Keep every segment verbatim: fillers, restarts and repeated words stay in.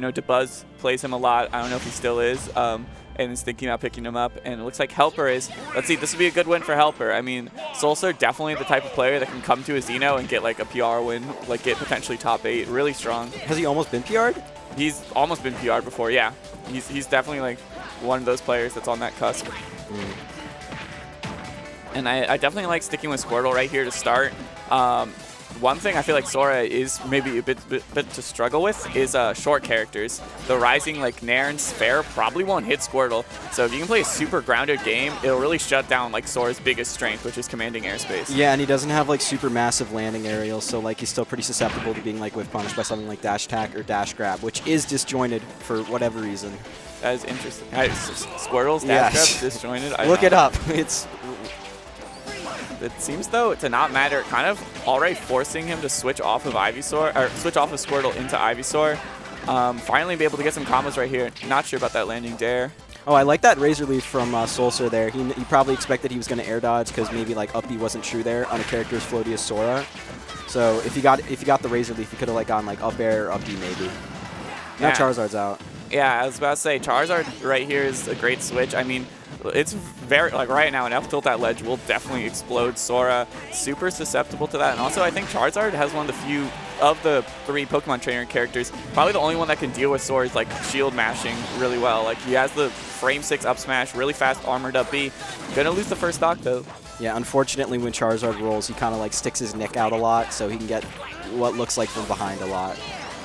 know, DeBuzz plays him a lot. I don't know if he still is. Um, and is thinking about picking him up. And it looks like Helper is. Let's see, this would be a good win for Helper. I mean, Solcer definitely the type of player that can come to a Xeno and get like a P R win, like get potentially top eight. Really strong. Has he almost been P R'd? He's almost been P R'd before, yeah. He's, he's definitely like one of those players that's on that cusp. Mm. And I, I definitely like sticking with Squirtle right here to start. Um, One thing I feel like Sora is maybe a bit, bit, bit to struggle with is uh, short characters. The rising like Nair and Sphere probably won't hit Squirtle. So if you can play a super grounded game, it'll really shut down like Sora's biggest strength, which is commanding airspace. Yeah, and he doesn't have like super massive landing areals, so like he's still pretty susceptible to being like whiff punished by something like dash attack or dash grab, which is disjointed for whatever reason. That is interesting. I, Squirtle's dash yes. grab disjointed. I Look know. it up. It's. It seems, though, to not matter, kind of already forcing him to switch off of Ivysaur, or switch off of Squirtle into Ivysaur. Um, finally be able to get some combos right here. Not sure about that landing dare. Oh, I like that Razor Leaf from uh, Solcer there. He, he probably expected he was going to air dodge because maybe like up B wasn't true there on a character as floaty as Sora. So if you got if you got the Razor Leaf, you could have like gone like up air or up B maybe. Now Yeah. Charizard's out. Yeah, I was about to say, Charizard right here is a great switch. I mean, it's very, like right now, an F tilt that ledge will definitely explode Sora. Super susceptible to that. And also, I think Charizard has one of the few, of the three Pokemon Trainer characters, probably the only one that can deal with Sora's like shield mashing really well. Like he has the frame six up smash, really fast armored up B. Gonna lose the first stock though. Yeah, unfortunately when Charizard rolls, he kind of like sticks his neck out a lot, so he can get what looks like from behind a lot.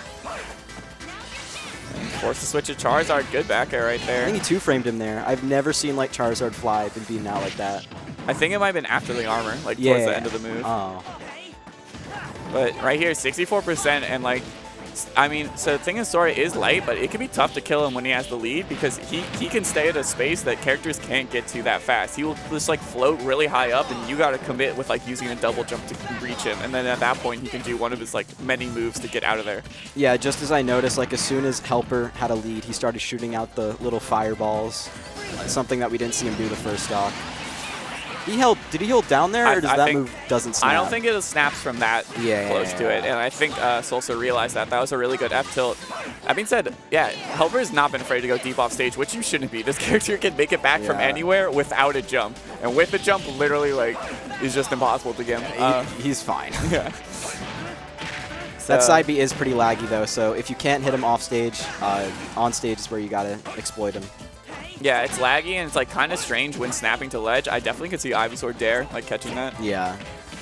Forced to switch to Charizard. Good back air right I there. think he two-framed him there. I've never seen like Charizard fly and beaten out like that. I think it might have been after the armor, like Yeah. towards the end of the move. Oh. But right here, sixty-four percent, and like, I mean, so the thing is, Sora is light, but it can be tough to kill him when he has the lead because he, he can stay at a space that characters can't get to that fast. He will just like float really high up, and you got to commit with like using a double jump to reach him. And then at that point, he can do one of his like many moves to get out of there. Yeah, just as I noticed, like as soon as Helper had a lead, he started shooting out the little fireballs, something that we didn't see him do the first stock. He held. Did he hold down there, or I- does I that think- move doesn't snap? I don't think it snaps from that Yeah, close to it, and I think uh, Solcer realized that. That was a really good F tilt. That being said, yeah, Helper has not been afraid to go deep off stage, which you shouldn't be. This character can make it back from Yeah. anywhere without a jump, and with a jump, literally like is just impossible to get him. He- Uh, he's fine. yeah. That So- side B is pretty laggy though, so if you can't hit him off stage, uh, on stage is where you gotta exploit him. Yeah, it's laggy and it's like kind of strange when snapping to ledge. I definitely could see Ivysaur dare like catching that. Yeah.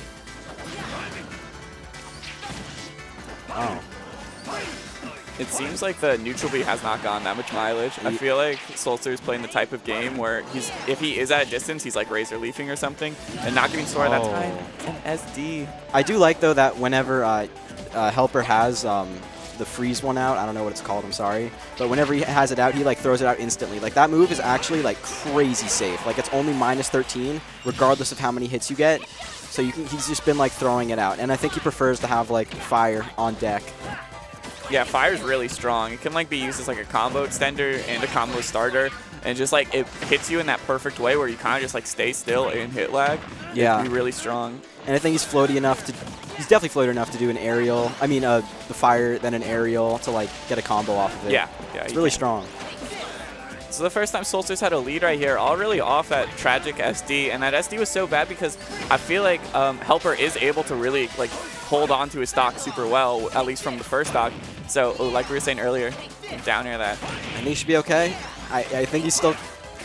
Oh. It seems like the neutral B has not gone that much mileage. I Ye- feel like Solcer is playing the type of game where he's, if he is at a distance, he's like razor leafing or something, and not giving Sora that Oh. time. It's an S D. I do like though that whenever uh, uh, Helper has um, the freeze one out, I don't know what it's called, I'm sorry, but whenever he has it out, he like throws it out instantly. Like that move is actually like crazy safe. Like it's only minus thirteen, regardless of how many hits you get. So you can, he's just been like throwing it out, and I think he prefers to have like fire on deck. Yeah, fire's really strong. It can like be used as like a combo extender and a combo starter, and just like it hits you in that perfect way where you kind of just like stay still and hit lag. Yeah. It can be really strong. And I think he's floaty enough to, he's definitely floaty enough to do an aerial. I mean, uh, the fire, then an aerial to like get a combo off of it. Yeah, yeah. It's you really can. strong. So the first time Solstice had a lead right here, all really off that tragic S D, and that S D was so bad because I feel like um, Helper is able to really like hold on to his stock super well, at least from the first stock. So like we were saying earlier, down near that. I think he should be okay. I, I think he's still.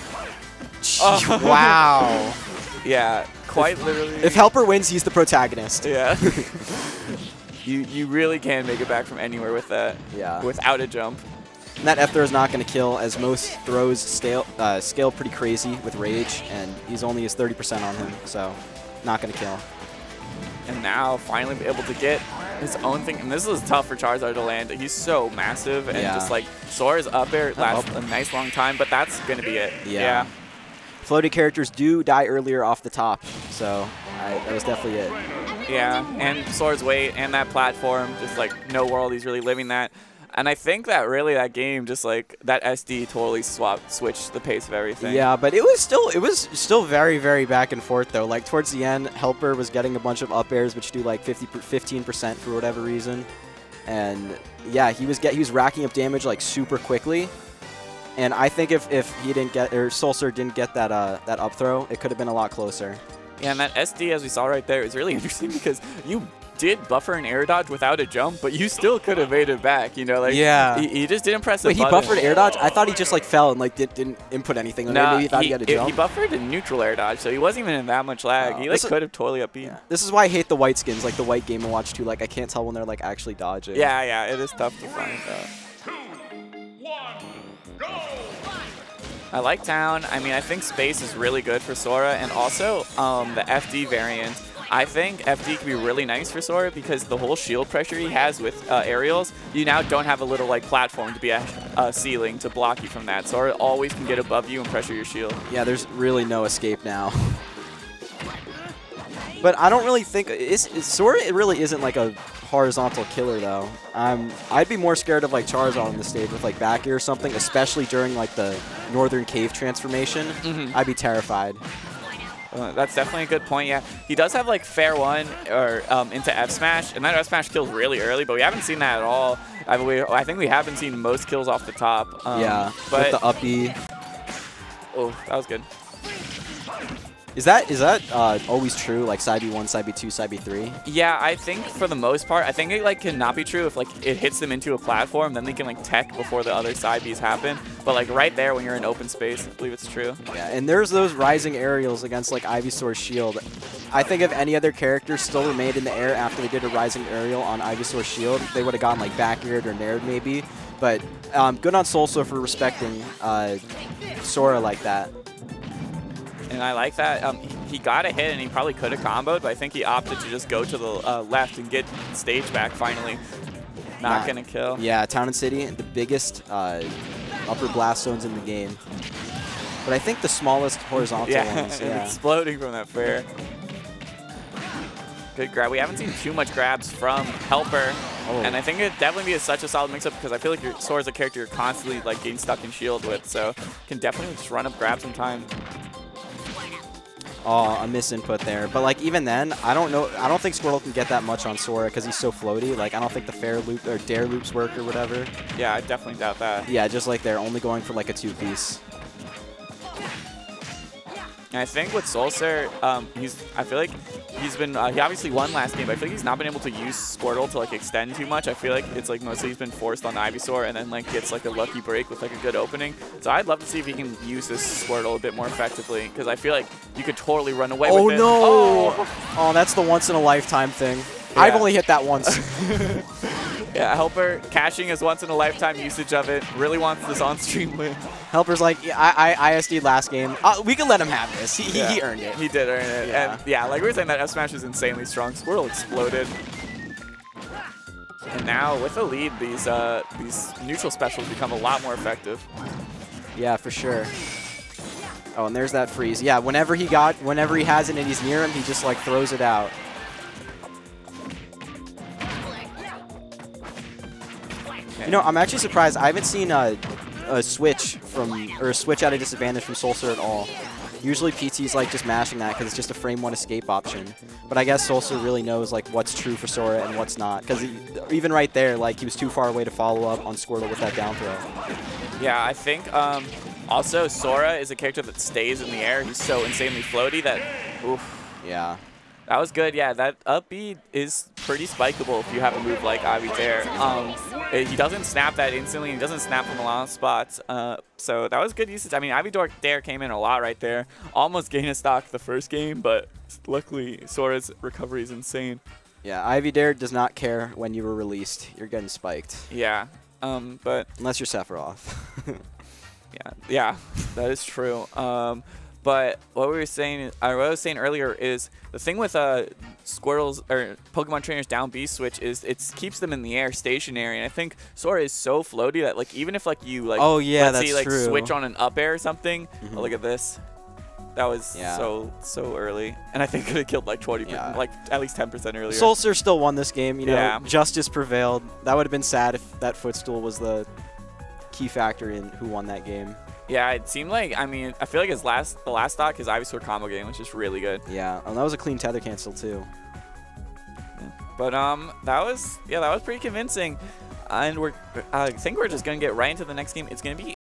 Oh. Wow. Yeah, quite literally. If Helper wins, he's the protagonist. Yeah. you you really can make it back from anywhere with that. Yeah. Without a jump. And that F throw is not going to kill, as most throws scale, uh, scale pretty crazy with Rage, and he's only his thirty percent on him, so not going to kill. And now finally be able to get his own thing. And this is tough for Charizard to land. He's so massive, and Yeah. just like Sora's up there lasts up. a nice long time, but that's going to be it. Yeah. yeah. Floaty characters do die earlier off the top, so I, that was definitely it. Yeah, and Sora's weight and that platform, just like no world, he's really living that. And I think that really that game, just like that S D totally swapped, switched the pace of everything. Yeah, but it was still it was still very very back and forth though. Like towards the end, Helper was getting a bunch of up airs which do like fifty fifteen percent for whatever reason, and yeah, he was get he was racking up damage like super quickly. And I think if, if he didn't get, or Sulcer didn't get that uh, that up throw, it could have been a lot closer. Yeah, and that S D, as we saw right there, is really interesting because you did buffer an air dodge without a jump, but you still could have made it back, you know? Like, yeah. He, he just didn't press a Wait, he button. buffered air dodge? I thought he just like fell and like did, didn't input anything. Like, No, maybe he thought he, he had a it- jump. he buffered a neutral air dodge, so he wasn't even in that much lag. Oh, he like this is- could have totally upbeat. Yeah. This is why I hate the white skins, like the white Game and Watch too. Like I can't tell when they're like actually dodging. Yeah, yeah, it is tough to find out. I like Town. I mean, I think Space is really good for Sora, and also um, the F D variant. I think F D can be really nice for Sora because the whole shield pressure he has with uh, aerials, you now don't have a little like platform to be a, a ceiling to block you from that. Sora always can get above you and pressure your shield. Yeah, there's really no escape now. But I don't really think it's, it's Sora. It really isn't like a horizontal killer though. Um, I'd be more scared of like Charizard on the stage with like back air or something, especially during like the Northern Cave transformation. Mm-hmm. I'd be terrified. Uh, that's definitely a good point, yeah. He does have like fair one or um, into F smash, and that F smash kills really early, but we haven't seen that at all. I, mean, we, I think we haven't seen most kills off the top. Um, yeah, but with the up B. Oh, that was good. Is that is that uh, always true? Like side B one, side B two, side B three? Yeah, I think for the most part, I think it like cannot be true if like it hits them into a platform, then they can like tech before the other side Bs happen. But like right there when you're in open space, I believe it's true. Yeah, and there's those rising aerials against like Ivysaur's shield. I think if any other character still remained in the air after they did a rising aerial on Ivysaur's shield, they would have gotten like back aired or nared maybe. But um, good on Sulcer for respecting uh, Sora like that. And I like that. Um, he, he got a hit, and he probably could have comboed, but I think he opted to just go to the uh, left and get stage back finally. Not Nah. going to kill. Yeah, Town and City, the biggest uh, upper blast zones in the game. But I think the smallest horizontal Yeah, ones. and Yeah. exploding from that fair. Good grab. We haven't seen too much grabs from Helper, Oh. and I think it'd definitely be a, such a solid mix-up because I feel like your Sora's a character you're constantly like getting stuck in shield with, so can definitely just run up grabs in time. Oh, a misinput there. But like even then, I don't know. I don't think Squirtle can get that much on Sora because he's so floaty. Like I don't think the fair loop or dare loops work or whatever. Yeah, I definitely doubt that. Yeah, just like they're only going for like a two piece. And I think with Sulcer, um, he's I feel like he's been uh, he obviously won last game, but I feel like he's not been able to use Squirtle to like extend too much. I feel like it's like mostly he's been forced on Ivysaur and then like gets like a lucky break with like a good opening. So I'd love to see if he can use this Squirtle a bit more effectively because I feel like you could totally run away Oh with it. no! Oh Oh, that's the once in a lifetime thing. Yeah. I've only hit that once. Yeah, Helper cashing his once in a lifetime usage of it. Really wants this on stream win. Helper's like, yeah, I, I I S D'd last game. Uh, we can let him have this. He, Yeah. he, he earned it. He did earn it. Yeah. And yeah, like we were saying, that F smash is insanely strong. Squirtle exploded. And now with a lead, these uh, these neutral specials become a lot more effective. Yeah, for sure. Oh, and there's that freeze. Yeah, whenever he got, whenever he has it and he's near him, he just like throws it out. You know, I'm actually surprised. I haven't seen a, a switch from, or a switch out of disadvantage from Sulcer at all. Usually P T's like just mashing that because it's just a frame one escape option. But I guess Sulcer really knows like what's true for Sora and what's not. Because even right there, like he was too far away to follow up on Squirtle with that down throw. Yeah, I think um, also Sora is a character that stays in the air. He's so insanely floaty that, oof. Yeah. That was good. Yeah, that up B is pretty spikeable if you have a move like Ivy Dare. Um, it- he doesn't snap that instantly. He doesn't snap from a lot of spots. Uh, so that was good usage. I mean, Ivy Dare came in a lot right there. Almost gained a stock the first game, but luckily Sora's recovery is insane. Yeah, Ivy Dare does not care when you were released. You're getting spiked. Yeah, um, but Unless you're Sephiroth. yeah, yeah, that is true. Um, But what we were saying, uh, what I was saying earlier is the thing with uh, Squirtle's or Pokemon Trainers down B switch is it keeps them in the air stationary, and I think Sora is so floaty that like even if like you like Oh, yeah, let's that's see like true. switch on an up air or something, Mhm. oh, look at this, that was Yeah. so so early, and I think could have killed like twenty, Yeah. like at least ten percent earlier. Sulcer still won this game. You know, Yeah. justice prevailed. That would have been sad if that footstool was the key factor in who won that game. Yeah, it seemed like I mean I feel like his last the last stock his Ivysaur combo game was just really good. Yeah, and that was a clean tether cancel too. But um, that was yeah, that was pretty convincing. And we're I think we're just gonna get right into the next game. It's gonna be